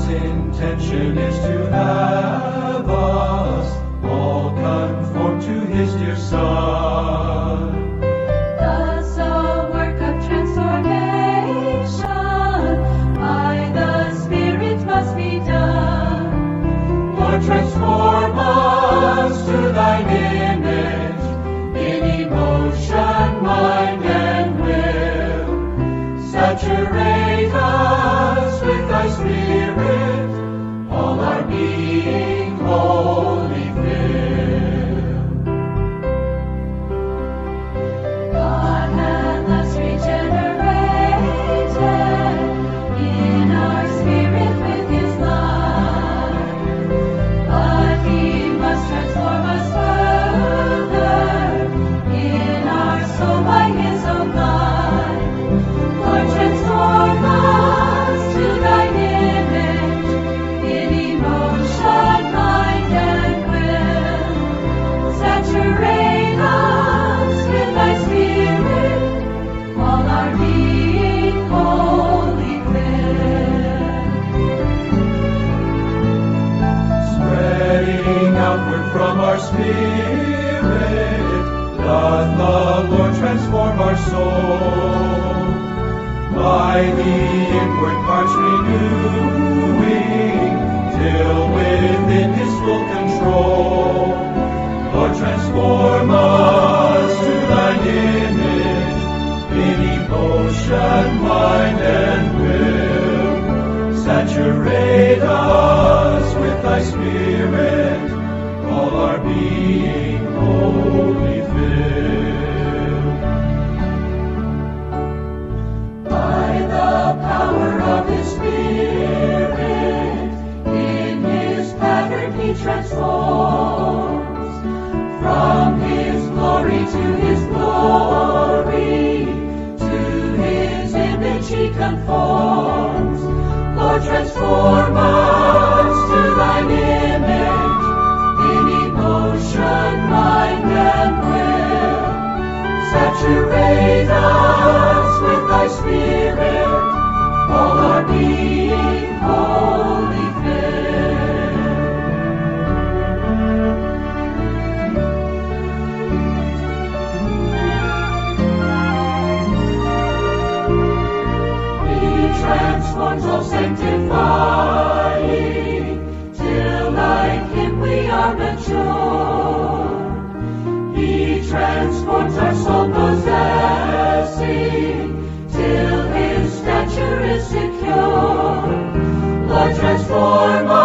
intention is to have us all conform to His dear Son. Thus a work of transformation by the Spirit must be done. Lord, transform us to Thine image in emotion, mind, and will. Saturate us with Thy Spirit, all our being wholly fill. God hath us regenerated in our spirit with His life, but He must transform us further in our soul by His own life. Lord, transform us to Thine image in emotion, mind, and will. Saturate us with Thy Spirit, all our being wholly fill. Spreading outward from our spirit, doth the Lord transform our soul. By the inward parts renewing, till within His full control. Lord, transform us to Thine image in emotion, mind, and will. Saturate us with Thy Spirit, all our being wholly fill. By the power of His Spirit, in His pattern He transforms. From His glory to His glory, to His image He conforms. Lord, transform us to Thine image in emotion, mind, and will. Saturate us with Thy Spirit, all our being wholly fill. He transforms all sanctifying, till like Him we are mature. He transforms our soul possessing, till His stature is secure. Lord, transform